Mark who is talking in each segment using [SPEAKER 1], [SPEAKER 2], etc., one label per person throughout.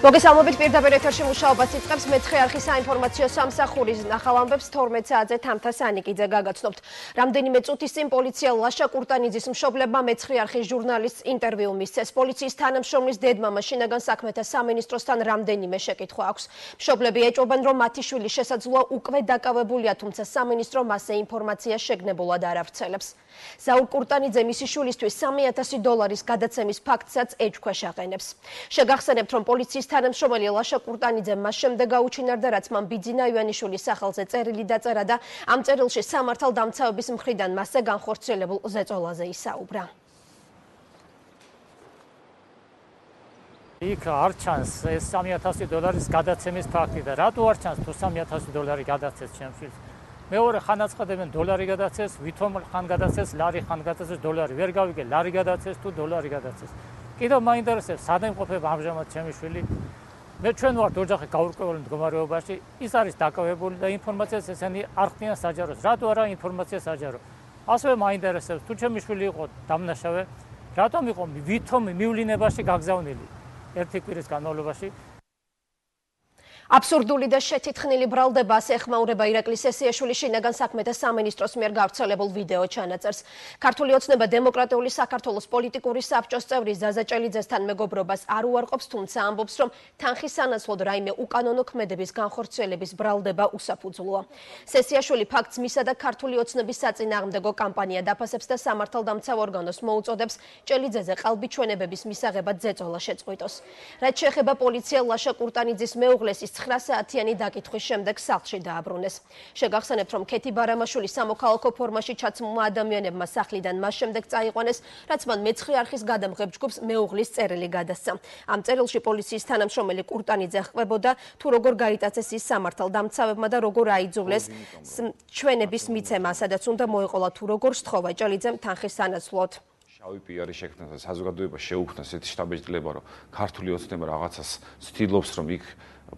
[SPEAKER 1] მოგესალმებით პირდაპირ ეთერში მუშაობას იწყებს მეცხრე არხის საინფორმაციო სამსახურის ნახავ ამბებს 12 საათზე თამთა სანიკიძე გაგაცნობთ. რამდენიმე წუთის წინ პოლიცია ლაშა კურტანიძის მშობლებმა მეცხრე არხის ჟურნალისტს ინტერვიუ მისცეს. პოლიციის თანამშრომლის დედმამა შინაგან საქმეთა სამინისტროსთან რამდენიმე შეკითხვა აქვს. მშობლები ეჭვობენ, რომ მათი შვილი შესაძლოა უკვე დაკავებულია, თუმცა სამინისტრო მასზე ინფორმაცია შეგნებულად არ ავრცელებს. ზაურ კურტანიძე მისი შვილისთვის $3,000 გადაცემის ფაქტსაც ეჭვქვეშ აყენებს. შეგახსენებთ, რომ პოლიციის თანამშრომელი ლაშა კურტანიძემ მას შემდეგ გაუჩინარდა, რაც მან ბიძინა ივანიშვილის სახელზე წერილი დაწერა და ამ წერილში სამართალდამცავების მხრიდან მასზე განხორციელებულ ზეწოლაზე ისაუბრა.
[SPEAKER 2] იქ არ ჩანს ეს $3,000 გადაცემის ფაქტი და რატო არ ჩანს თუ $3,000 გადაცეს ჩემ შვილს? მეორე ხან აწყდებენ $1 გადაცეს, ვითომ ხან გადაცეს, ლარი ხან გადაცეს, $1 ვერ გავიგე, ლარი გადაცეს თუ $1 გადაცეს. კიდევ მაინტერესებს, სად იმყოფება ამჟამად ჩემი შვილი? მე ჩვენ ვართ ოჯახი გაურკვეველ მდგომარეობაში, ის არის დაკავებული და ინფორმაციას ესენი არ ხდიან საჯაროს. რატო არა ინფორმაცია საჯარო? ასევე მაინტერესებს, თუ ჩემი შვილი იყო დამნაშავე, რატომ იყო ვითომ მივლინებაში გაგზავნილი ერთი კვირის განმავლობაში?
[SPEAKER 1] აბსურდული და შეთითხნილი ბრალდებას ეხმაურება ირაკლი სესიაშვილი შინაგან საქმეთა სამინისტროს მიერ გავრცელებულ ვიდეო ჩანაწერს. ქართული ოცნება დემოკრატიული საქართველოს პოლიტიკური საბჭოს წევრი ზაზა ჭელიძესთან მეგობრობას არ უარყოფს, თუმცა ამბობს, რომ თანხის სანაცვლოდ რაიმე უკანონო ქმედების განხორციელების ბრალდება უსაფუძვლოა. სესიაშვილი ფაქტს მისა და ქართული ოცნების საწინააღმდეგო კამპანია დაფასებს და სამართალდამცავ ორგანოს მოუწოდებს ჭელიძეზე ყალბიჩვენებების მისაღებად ზეწოლა შეწყვიტოს. რაც შეეხება პოლიცია ლაშა კურტანიძის მეუღლეს 9 საათიანი დაკითხვის შემდეგ სახლში დააბრუნეს. შეგახსენებთ, რომ ქეთი ბარამაშვილი სამოქალაქო ფორმაში ჩაცმულმა ადამიანებმა სახლიდან მას შემდეგ წაიყვანეს, რაც მან მეცხრე არხის გადამღებ ჯგუფს მეუღლის წერილი გადასცა. ამ წერილში პოლიციის თანამშრომელი კურტანიძე ხვდებოდა, თუ როგორ გაიტაცეს ის სამართალდამცავებმა და როგორ აიძულეს ჩვენების მიცემა, სადაც უნდა მოეყოლა თუ როგორ სთხოვა ჭელიძემ თანხის სანაცვლოდ.
[SPEAKER 3] შავი პიარი შექმნა და საზოგადოება შეუქმნა ესეთი შტაბ-ბიჭდილება, რომ ქართული ოცნება რაღაცას ცდილობს, რომ იქ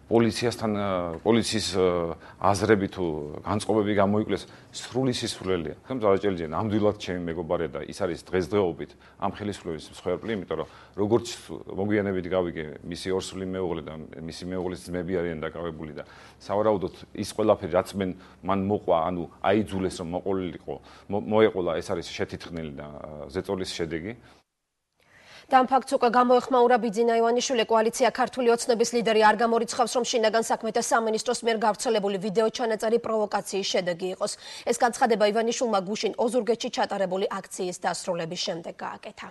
[SPEAKER 3] პოლიციის აზრები თუ განწყობები გამოიკლეს, სრული სისულელია. ზაზა ჭელიძე ნამდვილად ჩემი მეგობარია და ის არის დღესდღეობით ამ ხელისუფლების მსხვერპლი, იმიტომ რომ როგორც მოგვიანებით გავიგე, მისი ორსული მეუღლე და მისი მეუღლის ძმები არიან დაკავებული და სავარაუდოდ ის ყველაფერი რაც მან მოყვა, ანუ აიძულეს რომ მოყოლილიყო, მოეყოლა, ეს არის შეთითხნილი და ზეწოლის შედეგი.
[SPEAKER 1] და ამ ფაქტს უკვე გამოეხმაურა ბიძინა ივანიშვილი. კოალიცია ქართული ოცნების ლიდერი არ გამორიცხავს, რომ შინაგან საქმეთა სამინისტროს მიერ გავრცელებული ვიდეო ჩანაწერი პროვოკაციის შედეგი იყოს. ეს განცხადება ივანიშვილმა გუშინ ოზურგეთში ჩატარებული აქციის დასრულების შემდეგ გააკეთა.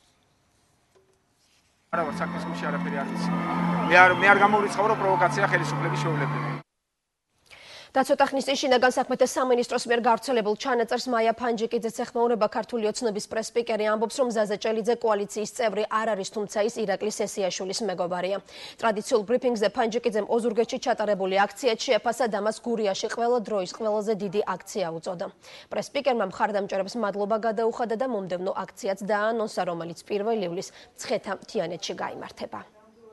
[SPEAKER 4] არა ვარ საქმის გულში არაფერი არ ვიცი. მე არ გამორიცხავ, რომ პროვოკაცია ხელისუფლების შეულებელია.
[SPEAKER 1] დაცვათა ხნის წინ შინაგან საქმეთა სამინისტროს მიერ გავრცელებულ ჩანაწერს მაია ფანჯიკიძეც ეხმაურება. ქართული ოცნების პრეს-სპიკერი ამბობს, რომ ზაზა ჭელიძე კოალიციის წევრი არ არის, თუმცა ის ირაკლი სესიაშვილის მეგობარია. ტრადიციულ ბრიფინგზე ფანჯიკიძემ ოზურგეთში ჩატარებული აქციაც შეაფასა და მას გურიაში ყველა დროის ყველაზე დიდი აქცია უწოდა. პრეს-სპიკერმა მხარდამჭერებს მადლობა გადაუხადა და მომდევნო აქციაც დააანონსა, რომელიც 1 ივლის მცხეთა მთიანეთში გაიმართება.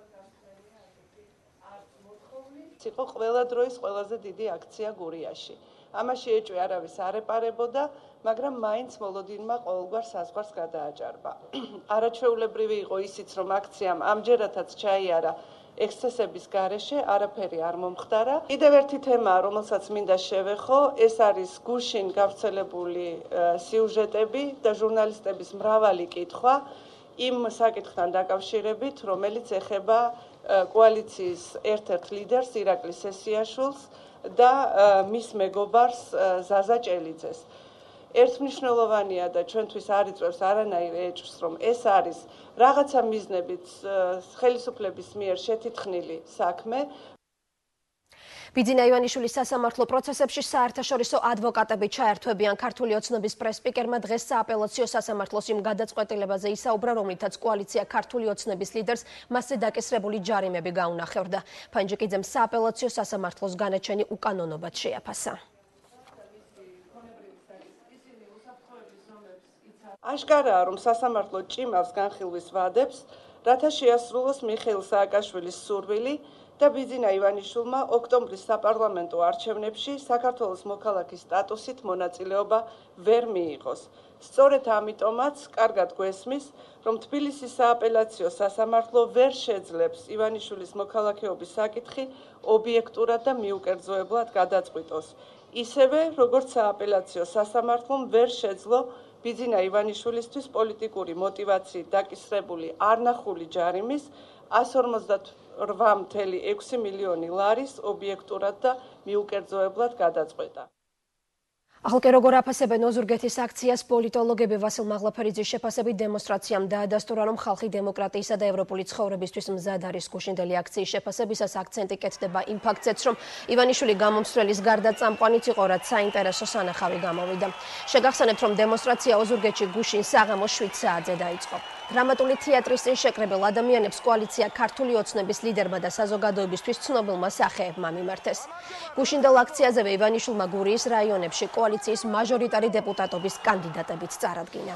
[SPEAKER 5] იყო ყველა დროის ყველაზე დიდი აქცია გურიაში. ამაში ეჭვი არავის არ ეპარებოდა, მაგრამ მაინც მოლოდინმა ყოველგვარ საზღვარს გადააჭარბა. არაჩვეულებრივი იყო ისიც, რომ აქციამ ამჯერადაც ჩაიარა ექსცესების გარეშე, არაფერი არ მომხდარა. კიდევ ერთი თემაა, რომელსაც მინდა შევეხო, ეს არის გუშინ გავრცელებული სიუჟეტები და ჟურნალისტების მრავალი კითხვა იმ საკითხთან დაკავშირებით, რომელიც ეხება კოალიციის ერთ-ერთ ლიდერს ირაკლი სესიაშვილს და მის მეგობარს ზაზა ჭელიძეს. ერთმნიშვნელოვანია და ჩვენთვის არ იწვევს არანაირ ეჭვს, რომ ეს არის რაღაცა მიზნებით ხელისუფლების მიერ შეთითხნილი საქმე.
[SPEAKER 1] ბიძინა ივანიშვილის სასამართლო პროცესებში საერთაშორისო ადვოკატები ჩაერთვებიან. ქართული ოცნების პრეს-სპიკერმა დღეს სააპელაციო სასამართლოს იმ გადაწყვეტილებაზე ისაუბრა, რომლითაც კოალიცია ქართული ოცნების ლიდერს მასზე დაკისრებული ჯარიმები გაუნახევრდა. ფანჯიკიძემ სააპელაციო სასამართლოს განაჩენი უკანონობად შეაფასა.
[SPEAKER 5] აშკარაა, რომ სასამართლო ჭიმავს განხილვის ვადებს, რათა შეასრულოს მიხეილ სააკაშვილის სურვილი და ბიძინა ივანიშვილმა ოქტომბრის საპარლამენტო არჩევნებში საქართველოს მოქალაქის სტატუსით მონაწილეობა ვერ მიიღოს. სწორედ ამიტომაც კარგად გვესმის, რომ თბილისის სააპელაციო სასამართლო ვერ შეძლებს ივანიშვილის მოქალაქეობის საკითხი ობიექტურად და მიუკერძოებლად გადაწყვიტოს. ისევე, როგორც სააპელაციო სასამართლომ ვერ შეძლო ბიძინა ივანიშვილისთვის პოლიტიკური მოტივაციით დაკისრებული არნახული ჯარიმის 158,6 მილიონი ლარის ობიექტურად და მიუკერძოებლად გადაწყვეტა.
[SPEAKER 1] ახალკე როგორ აფასებენ ოზურგეთის აქციას პოლიტოლოგები ვასილ მაღლაფერიძის შეფასებით დემონსტრაციამ დაადასტურა, რომ ხალხი დემოკრატიისა და ევროპული ცხოვრებისთვის მზად არის. გუშინდელი აქციის შეფასებისას აქცენტი კეთდება იმ ფაქტზეც, რომ ივანიშვილი გამომცვლელის გარდა წამყვანიც იყო, რაც საინტერესო სანახავი გამოვიდა. შეგახსენებთ, რომ დემონსტრაცია ოზურგეთში გუშინ საღამოს 7 საათზე დაიწყო. დრამატული თეატრის წინ შეკრებილ ადამიანებს კოალიცია ქართული ოცნების ლიდერმა და საზოგადოებისთვის ცნობილმა სახეებმა მიმართეს. გუშინდელ აქციაზევე ივანიშვილმა გურიის რაიონებში კოალიციის მაჟორიტარი დეპუტატობის კანდიდატებიც წარადგინა.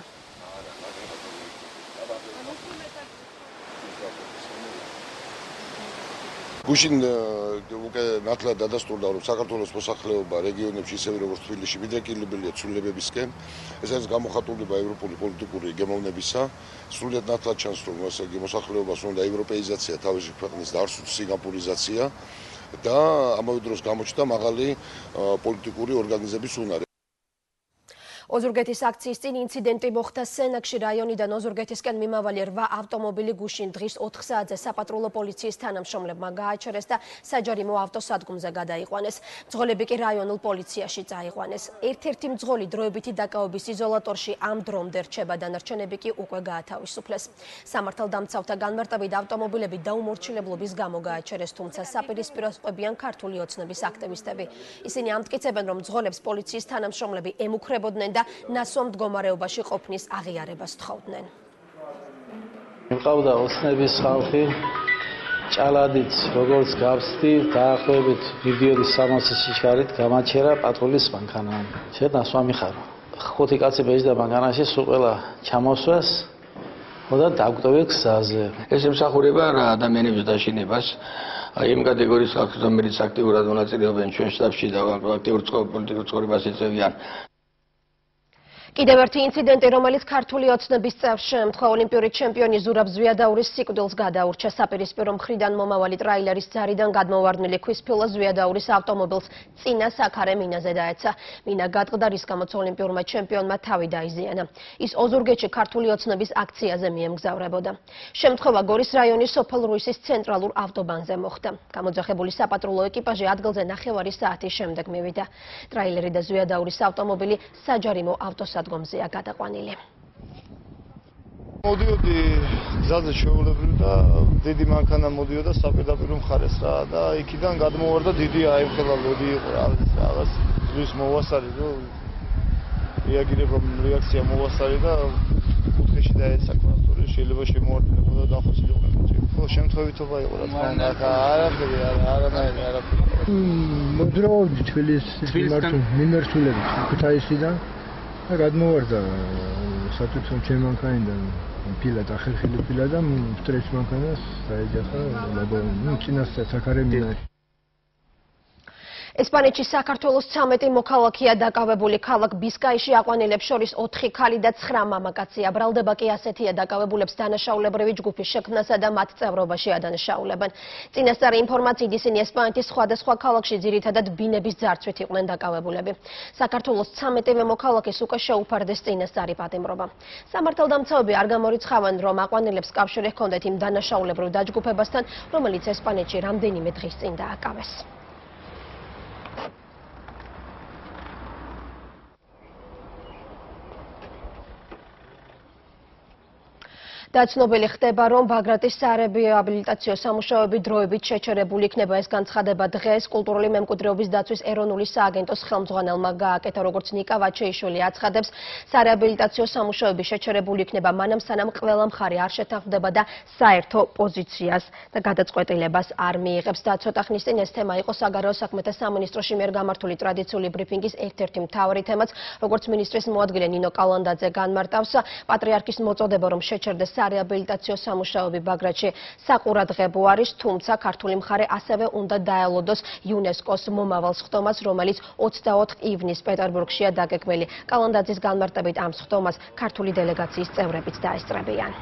[SPEAKER 6] გუშინ უკვე ნათლად დადასტურდა, რომ საქართველოს მოსახლეობა რეგიონებში ისევე როგორც თბილისში მიდრეკილებელია ცვლილებებისკენ. ეს არის გამოხატულება ევროპული პოლიტიკური გემოვნებისა. სრულიად ნათლად ჩანს, რომ ესე იგი მოსახლეობას უნდა ევროპეიზაცია თავისი ქვეყნის დარსვით, სინგაპურიზაცია და ამავე დროს გამოჩნდა მაღალი პოლიტიკური ორგანიზების უნარი.
[SPEAKER 1] ოზურგეთის აქციის წინ ინციდენტი მოხდა სენაკში რაიონიდან ოზურგეთისკენ მიმავალი 8 ავტომობილი გუშინ დღის 4 საათზე საპატრულო პოლიციის თანამშრომლებმა გააჩერეს და საჯარიმო ავტოსადგომზე გადაიყვანეს. მძღოლები კი რაიონულ პოლიციაში წაიყვანეს. ერთ-ერთი მძღოლი დროებითი დაკავების იზოლატორში ამ დრომდე რჩება, დანარჩენები კი უკვე გაათავისუფლეს. სამართალდამცავთა განმარტებით ავტომობილები დაუმორჩილებლობის გამო გააჩერეს, თუმცა საპირისპიროს ყვებიან ქართული ოცნების აქტივისტები. ისინი ამტკიცებენ, რომ მძღოლებს პოლიციის თანამშრომლები ემუქრებოდნენ და ნასვამ მდგომარეობაში ყოფნის აღიარებას თხოვდნენ.
[SPEAKER 7] მიყავდა ოცნების ხალხი, ჭალადით როგორც გავსდი, დაახლოებით მიდიოდის 300 სიჩქარით გამაჩერა პატრულის მანქანა. შენ ნასვა მიხარო. 5 კაცი ბეჭდა მანქანაში, სულ ყველა ჩამოსვეს და დაგვტოვეთ გზაზე.
[SPEAKER 8] ეს ემსახურება რა ადამიანების დაშინებას. იმ კატეგორიის ხალხს, რომელიც აქტიურად მონაწილეობენ ჩვენ შტაბში და აქტიურ პოლიტიკურ ცხოვრებას ეწევიან.
[SPEAKER 1] კიდევ ერთი ინციდენტი, რომელიც ქართული ოცნების წევრს შეემთხვა, ოლიმპიური ჩემპიონი ზურაბ ზვიადაურის სიკვდილს გადაურჩა. საპირისპირო მხრიდან მომავალი ტრაილერის ძარიდან გადმოვარდნილი ქვის ფილა ზვიადაურის ავტომობილს წინა საქარე მინაზე დაეცა. მინა გადყდა, რის გამოც ოლიმპიურმა ჩემპიონმა თავი დაიზიანა. ის ოზურგეთში ქართული ოცნების აქციაზე მიემგზავრებოდა. შემთხვევა გორის რაიონის სოფელ რუისის ცენტრალურ ავტობანზე მოხდა. გამოძახებული საპატრულო ეკიპაჟი ადგილზე 9 საათის შემდეგ მივიდა. ტრაილერი და ზვიადაურის ავტომობილი საჯარიმო ავტოსადგომზეა გადაყვანილი.
[SPEAKER 9] მოდიოდი გზაზე შეულებრივ და დიდი მანქანა მოდიოდა საპირისპირო მხარეს რა და იქიდან გადმოვარდა დიდი აიმხელა ლოდი იყო რაღაც ის მოვასარი რომ რეაქცია მოვასარი და კუთხეში დაეცა კონსტრუქტორი შეიძლება შემოვარდინებოდა და ახოსილიყო. ხო შემთხვევითობა იყო რა თქმა უნდა არაფერი არაფერი.
[SPEAKER 10] მოძრაობდი თბილისის მიმართულებით ქუთაისიდან და გადმოვარდა სათვითონ ჩემ მანქანიდან ფილა და ხერხილი ფილა და სტრეჩ მანქანას დაეჯახა წინას საქარე მინაში. ესპანეთში საქართველოს 13 მოქალაქეა დაკავებული. ქალაქ ბისკაიში აყვანილებს შორის 4 ქალი და 9 მამაკაცია. ბრალდება კი ასეთია, დაკავებულებს დანაშაულებრივი ჯგუფის შექმნასა და მათ წევრობაში ადანაშაულებენ. წინასწარი ინფორმაციით ისინი ესპანეთის სხვადასხვა ქალაქში ძირითადად ბინების ძარცვით იყვნენ დაკავებულები. საქართველოს 13 მოქალაქეს უკვე შეუფარდეს წინასწარი პატიმრობა. სამართალდამცავები არ გამორიცხავენ, რომ აყვანილებს კავშირი ჰქონდეთ იმ დანაშაულებრივ დაჯგუფებასთან, რომელიც ესპანეთში რამდენიმე დღის წინ დააკავეს. და ცნობილი ხდება, რომ ბაგრატის სარეაბილიტაციო სამუშაოები დროებით შეჩერებული იქნება. ეს განცხადება დღეს კულტურული მემკვიდრეობის დაცვის ეროვნული სააგენტოს ხელმძღვანელმა გააკეთა. როგორც ნიკა ვაჩეიშვილი აცხადებს, სარეაბილიტაციო სამუშაოები შეჩერებული იქნება მანამ, სანამ ყველა მხარე არ შეთანხმდება და საერთო პოზიციას და გადაწყვეტილებას არ მიიღებს. და ცოტა ხნის წინ ეს თემა იყო საგარეო საქმეთა სამინისტროში მიერ გამართული ტრადიციული ბრიფინგის ერთ-ერთი მთავარი თემაც. როგორც მინისტრის მოადგილე ნინო კალანდაძე განმარტავს, პატრიარქის მოწოდება, რომ შეჩერდეს სარეაბილიტაციო სამუშაოები ბაგრატში საყურადღებო არის, თუმცა ქართული მხარე ასევე უნდა დაელოდოს იუნესკოს მომავალ სხდომას, რომელიც 24 ივნისს პეტერბურგშია დაგეგმილი. კალანდაძის განმარტებით ამ სხდომას ქართული დელეგაციის წევრებიც დაესწრებიან.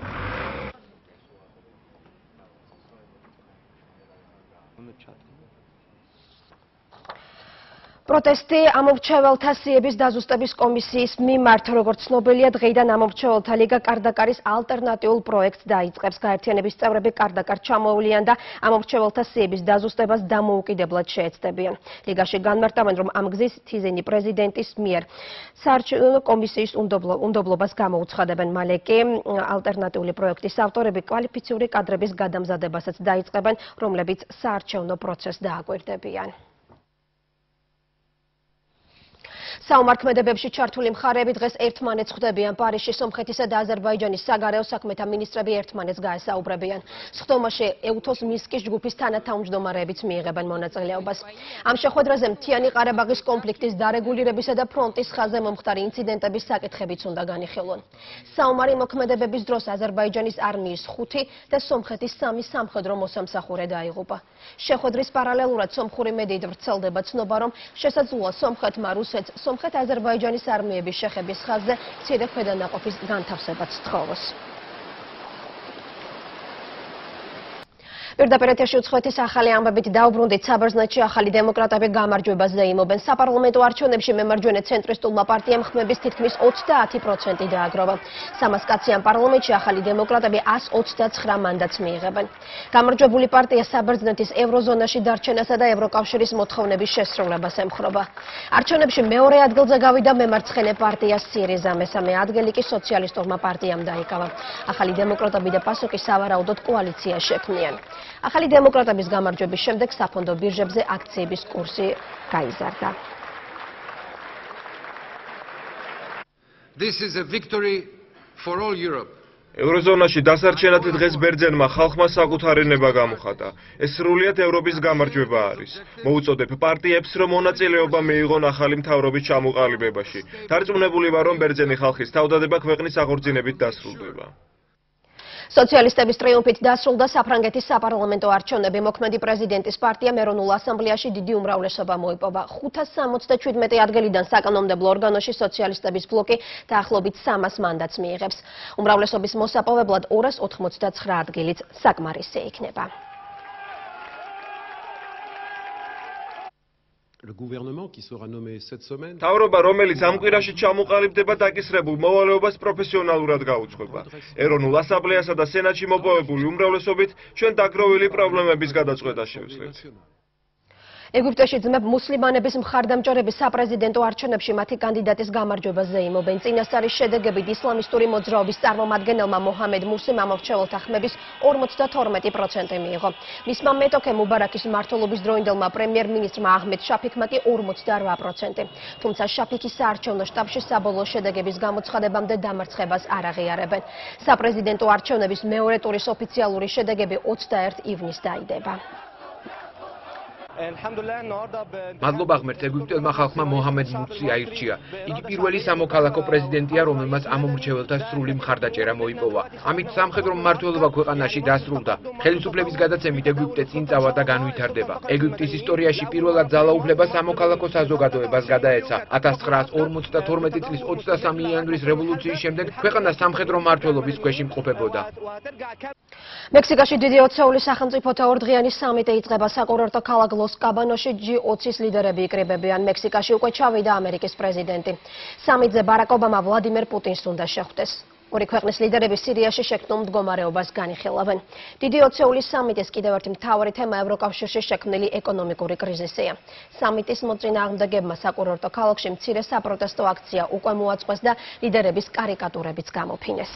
[SPEAKER 10] პროტესტი ამომრჩეველთა სიების დაზუსტების კომისიის მიმართ, როგორც ცნობილია, დღეიდან ამომრჩეველთა ლიგა კარდაკარის ალტერნატიულ პროექტს დაიწყებს. გაერთიანების წევრები კარდაკარ ჩამოუვლიან და ამომრჩეველთა სიების დაზუსტებას დამოუკიდებლად შეეცდებიან. ლიგაში განმარტავენ, რომ ამ გზის თიზენი პრეზიდენტის მიერ საარჩევნო კომისიის უნდობლობას გამოუცხადებენ. მალე კი ალტერნატიული პროექტის ავტორები კვალიფიციური კადრების გადამზადებასაც დაიწყებენ, რომლებიც საარჩევნო პროცესს დააკვირდებიან. საომარ-ქმედებებში ჩართული მხარეები დღეს ერთმანეთს ხვდებიან. პარიზში სომხეთისა და აზერბაიჯანის საგარეო საქმეთა მინისტრები ერთმანეთს გაესაუბრებიან. სხდომაში ეუთოს მინსკის ჯგუფის თანათავმჯდომარეებიც მიიღებენ მონაწილეობას. ამ შეხვედრაზე მთიანი ყარაბაღის კონფლიქტის დარეგულირებისა და ფრონტის ხაზზე მომხდარი ინციდენტების საკითხებიც უნდა განიხილონ. საომარი მოქმედებების დროს აზერბაიჯანის არმიის 5 და სომხეთის 3 სამხედრო მოსამსახურე დაიღუპა. შეხვედრის პარალელურად სომხური მედიით ვრცელდება ცნობა, რომ შესაძლოა სომხეთმა რუსეთს სომხეთ-აზერბაიჯანის არმიების შეხების ხაზზე მცირე ქვედანაყოფის განთავსებაც სთხოვოს. პირდაპირ ეთერში უცხოეთის ახალი ამბებით დაუბრუნდით. საბერძნეთში ახალი დემოკრატები გამარჯვებაზე იმობენ. საპარლამენტო არჩევნებში მემარჯვენე ცენტრისტულმა პარტიამ ხმების თითქმის 30% დააგროვა. 300 კაციან პარლამენტში ახალი დემოკრატები 129 მანდატს მიიღებენ. გამარჯვებული პარტია საბერძნეთის ევროზონაში დარჩენასა და ევროკავშირის მოთხოვნების შესრულებას ემხრობა. არჩევნებში მეორე ადგილზე გავიდა მემარცხენე პარტია სირიზა, მესამე ადგილი კი სოციალისტურმა პარტიამ დაიკავა. ახალი დემოკრატები და პასოკი სავარაუდოდ კოალიცია შექმნიან. ახალი დემოკრატების გამარჯვების შემდეგ საფონდო ბირჟებზე აქციების კურსი გაიზარდა.
[SPEAKER 11] This is a victory for all Europe.
[SPEAKER 12] ევროზონაში დასარჩენად დღეს ბერძენმა ხალხმა საკუთარი ნება გამოხატა. ეს სრულიად ევროპის გამარჯვება არის. მოუწოდებ პარტიებს, რომ მონაწილეობა მიიღონ ახალი მთავრობის ჩამოყალიბებაში. დარწმუნებული ვარ, რომ ბერძენი ხალხის თავდადება ქვეყნის აღორძინებით დასრულდება.
[SPEAKER 10] სოციალისტების ტრიუმფით დასრულდა საფრანგეთის საპარლამენტო არჩევნები. მოქმედი პრეზიდენტის პარტიამ ეროვნულ ასამბლეაში დიდი უმრავლესობა მოიპოვა. 577 ადგილიდან საკანონმდებლო ორგანოში სოციალისტების ბლოკი დაახლოებით 300 მანდატს მიიღებს. უმრავლესობის მოსაპოვებლად 289 ადგილიც საკმარისი იქნება.
[SPEAKER 12] თავრობა, რომელიც ამ კვირაში ჩამოყალიბდება, დაკისრებულ მოვალეობას პროფესიონალურად გაუძღვება. ეროვნულ ასამბლეასა და სენატში მოპოვებული უმრავლესობით ჩვენ დაგროვილი პრობლემების გადაწყვეტას შევძლებთ.
[SPEAKER 10] ეგვიპტეში ძმებ მუსლიმანების მხარდამჭერები საპრეზიდენტო არჩევნებში მათი კანდიდატის გამარჯვებაზე იმობენ. წინასწარი შედეგებით ისლამისტური მოძრაობის წარმომადგენელმა მოჰამედ მურსიმ ამორჩეველთა ხმების 52% მიიღო. მისმა მეტოქე მუბარაკის მმართველობის დროინდელმა პრემიერ-მინისტრმა აჰმედ შაფიქმა კი 48%. თუმცა შაფიქის საარჩევნო შტაბში საბოლოო შედეგების გამოცხადებამდე დამარცხებას არ აღიარებენ. საპრეზიდენტო არჩევნების მეორე ტურის ოფიციალური შედეგები 21 ივნისს დაიდება.
[SPEAKER 13] მადლობა ღმერთს, ეგვიპტელმა ხალხმა მოჰამედ მურსი აირჩია. იგი პირველი სამოქალაქო პრეზიდენტია, რომელმაც ამომრჩეველთა სრული მხარდაჭერა მოიპოვა. ამით სამხედრო მმართველობა ქვეყანაში დასრულდა. ხელისუფლების გადაცემით ეგვიპტე წინ წავა და განვითარდება. ეგვიპტის ისტორიაში პირველად ძალაუფლება სამოქალაქო საზოგადოებას გადაეცა. 1952 წლის 23 იანვრის რევოლუციის შემდეგ ქვეყანა სამხედრო მმართველობის ქვეშ იმყოფებოდა.
[SPEAKER 10] მექსიკაში დიდი ოცეული სახელმწიფოთა ორდღიანი სამიტი იწყება. საკურორტო ქალაქ ლოს-კაბანოში G20-ის ლიდერები იკრიბებიან. მექსიკაში უკვე ჩავიდა ამერიკის პრეზიდენტი. სამიტზე ბარაკ ობამა ვლადიმერ პუტინს უნდა შეხვდეს. ორი ქვეყნის ლიდერები სირიაში შექმნილ მდგომარეობას განიხილავენ. დიდი ოცეულის სამიტის კიდევ ერთი მთავარი თემა ევროკავშირში შექმნილი ეკონომიკური კრიზისია. სამიტის მოწინააღმდეგებმა საკურორტო ქალაქში მცირე საპროტესტო აქცია უკვე მოაწყვეს და ლიდერების კარიკატურებიც გამოფინეს.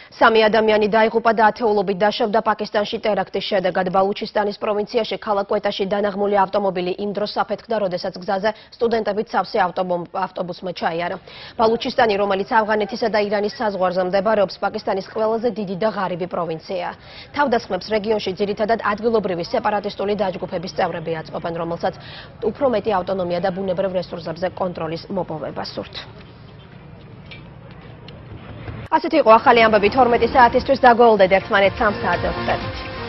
[SPEAKER 1] 3 ადამიანი დაიღუპა და ათეულობით დაშავდა პაკისტანში ტერაქტის შედეგად. ბალუჩისტანის პროვინციაში ქალაქ კვეტაში დანაღმული ავტომობილი იმ დროს საფეთქდა, როდესაც გზაზე სტუდენტებით სავსე ავტობუსმა ჩაიარა. ბალუჩისტანი, რომელიც ავღანეთისა და ირანის საზღვარზე მდებარეობს, პაკისტანის ყველაზე დიდი და ღარიბი პროვინციაა. თავდასხმებს რეგიონში ძირითადად ადგილობრივი სეპარატისტული დაჯგუფების წევრები აწყობენ, რომელსაც უფრო მეტი ავტონომია და ბუნებრივ რესურსებზე კონტროლის მოპოვება სურთ. ასეთი იყო ახალი ამბები 12 საათისთვის, დაგველოდეთ ერთმანეთს 3 საათზე.